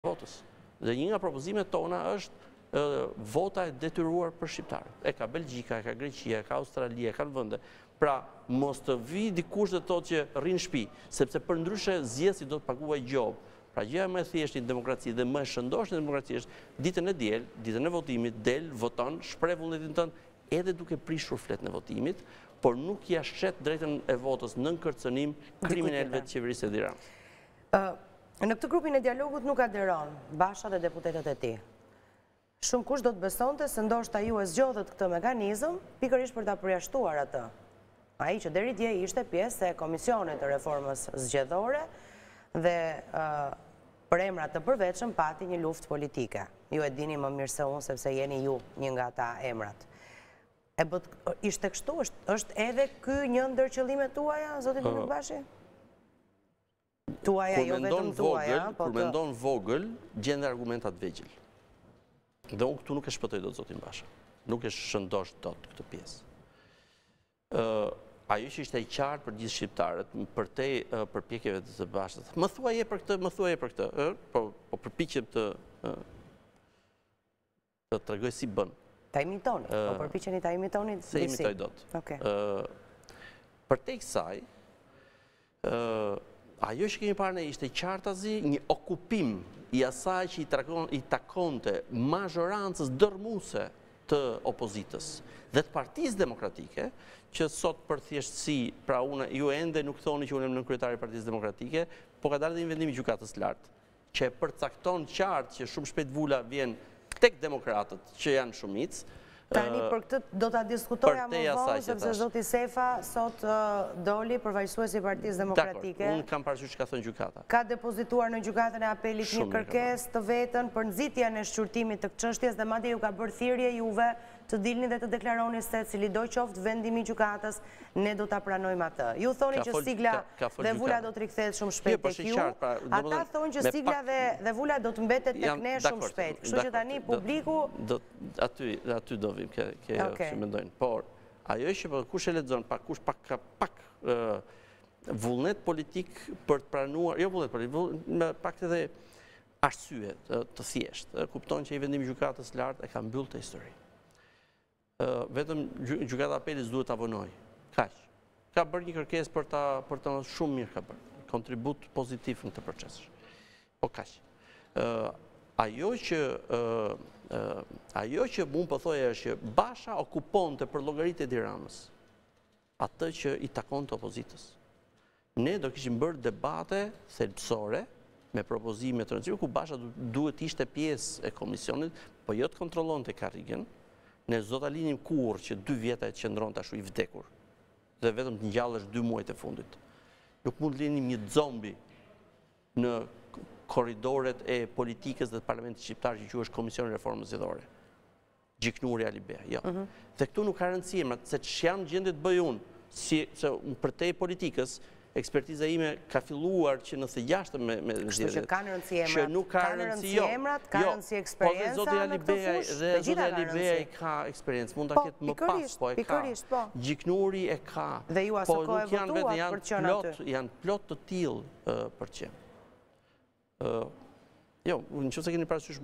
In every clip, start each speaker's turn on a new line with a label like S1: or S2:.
S1: votës. Dhe një nga propozimet tona është vota e detyruar për shqiptarët. E ka Belgjika, e ka Greqia, e ka Australia, e ka në vënde. Pra, mos të vi dikush dhe thotë që rrinë shtëpi, sepse për ndryshe zgjesi do të paguaj gjobë. Pra, gjëja më e thjeshtë në demokraci dhe më e shëndoshtë në demokraci është ditën e diel, ditën e votimit, del, voton, shpreh vullnetin tënd, edhe duke prishur fletën e votimit, por nuk ja shet drejtën e votës në kërcënim kriminalëve të qeverisë së Tiranës.
S2: Në këtë grupin e dialogut nuk aderon Basha dhe deputetët e tij. Shumë kush do të besonte se ndoshta ju e zgjodhët këtë mekanizëm pikërisht për ta përjashtuar atë. Ai që deri dje ishte pjesë e komisionit të reformës zgjedhore dhe për emra të përveçëm pati një luftë politike. Ju e dini më mirë se unë sepse jeni ju një nga ata emrat. Ishte kështu? Është edhe ky një ndër qëllimet tuaja, zoti Dinuk Bashi? Tuaja, jo vetëm tuaja.
S1: Kur mendon vogël, gjende argumentat vegjël. Dhe unë këtu nuk e shpëtoj do të zotin Basha. Nuk e shëndosh do të këtë pjesë. Ajo që ishte i qartë për gjithë shqiptarët, për te përpjekjeve të Bashës. Më thuaje për këtë, po përpiqem të tregoj si bën.
S2: Ta imitoni, po përpiqeni ta imitoni disi.
S1: Se imitoj dot. Për te kësaj, ajo që kemi parë ne ishte qartazi një okupim i asaj që i takonte mazhorancës dërmuese të opozitës dhe të Partisë Demokratike, që sot për thjeshtësi, pra unë ju ende nuk thoni që unë jam kryetari i Partisë Demokratike, po ka dalë dhe një vendim i gjykatës lartë, që e përcakton qartë që shumë shpejt vula vjen tek demokratët që janë shumicë.
S2: Tani për këtë do ta diskutoja më vonë, sepse zoti Sefa sot doli përfaqësuesi i Partisë Demokratike.
S1: Unë kam parasysh çka thon gjykata.
S2: Ka depozituar në gjykatën e apelit një kërkesë të vetën për nxitjen e shqyrtimit të çështjes dhe madje ju ka bërë thirrje juve të dilni dhe të deklaroni se cili do qoftë vendimi i gjykatës, ne do ta pranojmë atë. Ju thoni që sigla dhe vula do të rikthehet shumë shpejt tek ju. Ata thonë që sigla dhe vula do të mbetet tek ne shumë shpejt. Kështu që tani publiku
S1: aty do vim kjo që mendojnë. Por ajo që kush e lexon, kush pak vullnet politik për të pranuar, jo vullnet politik, me pak edhe arsye të thjeshtë. Kupton që i vendimi i gjykatës lart e ka mbyllë të histori. Vetëm gjykata apelit duhet ta vonoj. Kaq. Ka bërë një kërkesë për ta shumë mirë ka bërë. Kontribut pozitiv në këtë proces. Po kaq. Ajo që mund po thoja është që Basha okuponte për llogaritë e Tiranës atë që i takonte opozitës. Ne do kishim bërë debate thelbësore me propozime të rëndësishme ku Basha duhet ishte pjesë e komisionit, po jo të kontrollonte karrigën. Ne s'do ta linim kurrë që 2 vjeta e qëndron tashu i vdekur dhe vetëm të ngjallesh 2 muajt e fundit. Nuk mund të linim një zombi në korridoret e politikës dhe të parlamentit shqiptar që quhet Komisioni i Reformës Zgjedhore. Gjiknuri Alibea, jo. Dhe këtu nuk ka rëndësi, se ç'jam gjendje të bëj unë, se për te politikës ekspertiza ime ka filluar që në thë jashtë me
S2: Kështu që kanë rëndësi emrat,
S1: që nuk ka rëndësi emrat,
S2: ka rëndësi eksperjenca në këtë fushë,
S1: dhe zoti Alibea i ka eksperiencë, mund ta ketë më pas, po e ka. Gjiknuri e ka.
S2: Dhe ju aso kohë e votuat për qenë aty.
S1: Janë plot të tillë për qenë. Jo, nëse keni parasysh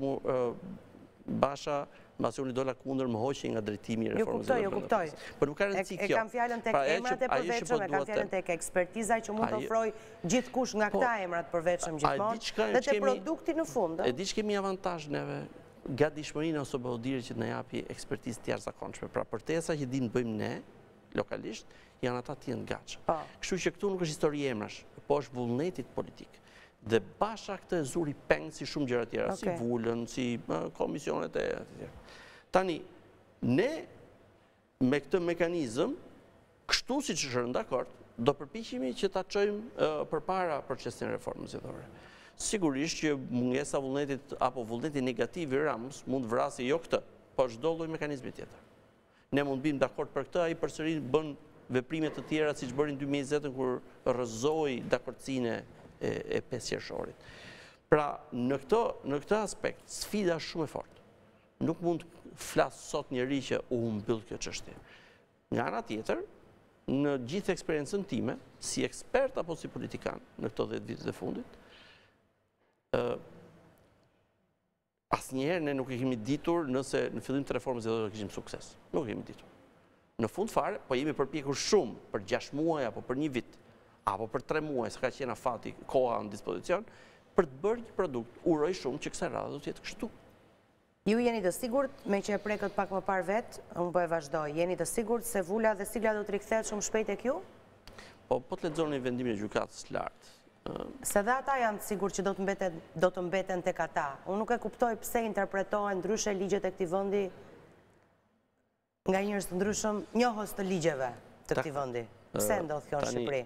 S1: Basha mbasi unë dola kundër më hoqi nga drejtimi i reformës.
S2: Jo kuptoj.
S1: Por nuk ka rëndësi kjo.
S2: E kam fjalën tek emrat e përveçëm, e kam fjalën tek ekspertiza që mund të ofroj gjithkush nga këta emrat përveçëm gjithmonë dhe te produkti në fund.
S1: E di që kemi avantazh neve gatishmërinë ose baudirit që të na japi ekspertizë të jashtëzakonshme. Pra përtesa që dimë bëjmë ne lokalisht, janë ata të jenë gatshëm. Kështu që këtu nuk është histori emrash, po është vullnetit politik. Dhe Basha këtë e zuri peng si shumë gjëra tjera, si vulën, si komisionet e tjera. Tani, ne me këtë mekanizëm, kështu si që shërën dakord, do përpiqemi që ta çojmë përpara procesin e reformës zgjedhore. Sigurisht që mungesa vullnetit apo vullneti negativ i Ramës mund vrasë jo këtë, po çdo lloj mekanizmi tjetër. Ne mund bim dakord për këtë, ai përsëri bën veprime të tjera siç bëri në 2020 kur rrëzoi dakordsinë e 5 qershorit. Pra, në këtë aspekt, sfida është shumë e fortë. Nuk mund të flasë sot njëri që u mbyll kjo çështje. Nga ana tjetër, në gjithë eksperiencën time, si ekspert apo si politikan në këto 10 vitet e fundit, asnjëherë ne nuk e kemi ditur nëse në fillim të reformës do të kishim sukses. Nuk e kemi ditur. Në fund fare, po jemi përpjekur shumë për 6 muaj, apo për 1 vit, apo për 3 muaj, se ka qenë afati koha në dispozicion, për të bërë një produkt. Uroj shumë që kësaj radhe do të jetë kështu.
S2: Ju jeni të sigurt, me që e prekët pak më parë vetë, unë po e vazhdoj, jeni të sigurt se Vula dhe sigla do të rikthehet shumë shpejt e kjo?
S1: Po të lexoni vendimin e gjykatës së lartë.
S2: Se dhe ata janë sigurt që do të mbeten tek ata. Unë nuk e kuptoj pse interpretohen ndryshe ligjet e këtij vendi nga njerëz të ndryshëm, njohës të ligjeve të këtij vendi. Pse ndodh kjo në Shqipëri?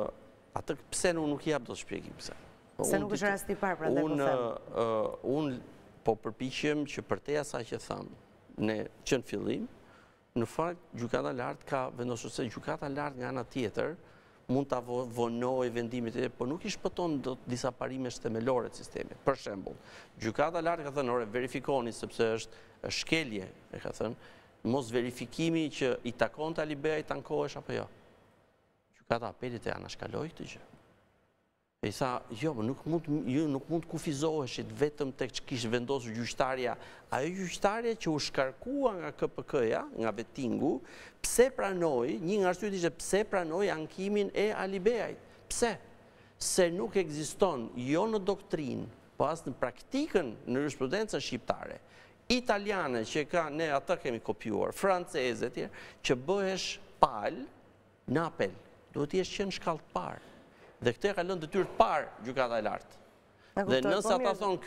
S1: Atë pse nuk jap dot shpjegim pse.
S2: Se nuk është rasti i parë, prandaj po them.
S1: Unë po përpiqem që përteja sa që tham, ne që në fillim, në fakt gjykata e lartë ka vendosur se gjykata e lartë nga ana tjetër mund ta vonojë vendimit e po nuk i shpëton dot disa parimesh themelore të sistemit. Për shembull, gjykata e lartë ka thënë, "Ore, verifikoni sepse është shkelje", e ka thënë, mos verifikimi që i takon të Alibeajt tankohesh apo jo. Gjykata e apelit e anashkaloi këtë gjë. E i tha, jo, nuk mund të kufizoheshit vetëm tek që kishë vendosur gjyqtarja, ajo gjyqtarja që u shkarkua nga KPK-ja, nga vettingu, pse pranoi, një nga arsyet ishte pse pranoi ankimin e Alibeajt. Pse? Se nuk ekziston jo në doktrinë, po as në praktikën në jurisprudencën shqiptare, italiane që ka, ne ata kemi kopjuar, franceze tjerë, që bëhesh pal në apel. Duhet të jesh që në shkallë të parë. Dhe këtë ka lënë detyrë të parë gjykata e lartë. Dhe nëse ata thonë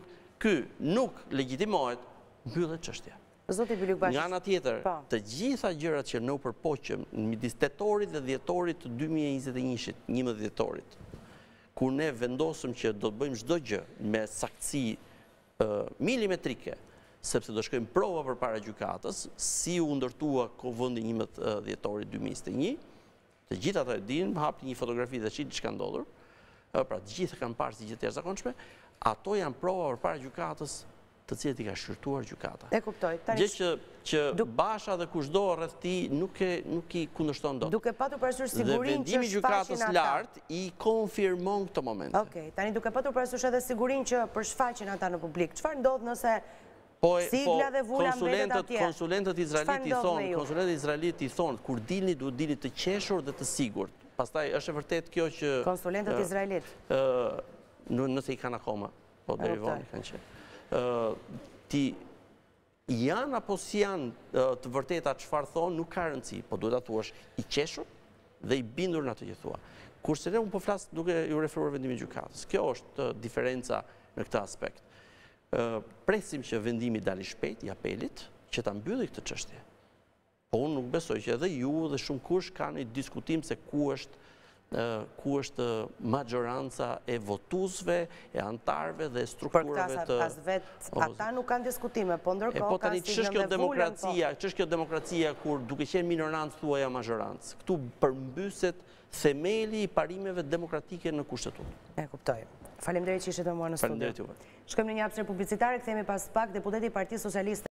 S1: ky nuk legjitimohet, mbyllet çështja. Nga ana tjetër, të gjitha gjërat që ne u përpoqëm midis tetorit dhe dhjetorit të 2021-shit, 11 dhjetorit, kur ne vendosëm që do të bëjmë çdo gjë me saktësi milimetrike, sepse do shkojmë prova përpara gjykatës, si u ndërtua vendi 11 dhjetorit 2021. Të gjithë ata e dinë, hapni një fotografi dhe shihni çka ndodhur. Pra të gjithë kanë parë si gjë të jashtëzakonshme. Ato janë prova përpara gjykatës, të cilët i ka shqyrtuar gjykata.
S2: E kuptoj.
S1: Gjë që Basha dhe kushdo rreth tij nuk i kundërshton dot.
S2: Duke patur parasysh sigurinë që
S1: vendimi i gjykatës lartë i konfirmon këtë moment.
S2: Okej, tani duke patur parasysh edhe sigurinë që përshfaqen ata në publik. Çfarë ndodh nëse sigla dhe Vula mbetet atje?
S1: Konsulentët izraelit i thonë, kur dilni duhet dilni të qeshur dhe të sigurt. Pastaj është e vërtet kjo që
S2: konsulentët izraelit
S1: nëse i kanë akoma, po deri vonë kanë qenë. Janë apo si janë të vërteta çfarë thonë, nuk ka rëndësi, po duhet ta thuash i qeshur dhe i bindur në atë që thua. Kurse ne unë po flas duke ju referuar vendimin e gjykatës. Kjo është diferenca në këtë aspekt. Presim që vendimi dali shpejt i apelit që ta mbylli këtë çështje. Po unë nuk besoj që edhe ju dhe shumë kush kanë një diskutim se ku është majoranca e votuesve, e antarëve dhe strukturave të...
S2: Për këtë ata nuk kanë diskutime, po ndërkohë
S1: po tani ç'është kjo demokracia kur duke qenë minorancë thuaja majorancë. Këtu përmbyset themeli i parimeve demokratike në kushtetutë.
S2: E kuptoj. Faleminderit që ishit me mua në studio.
S1: Faleminderit juve.
S2: Shkojmë në një hapësirë publicitare, kthehemi pas pak. Deputeti i Partisë Socialiste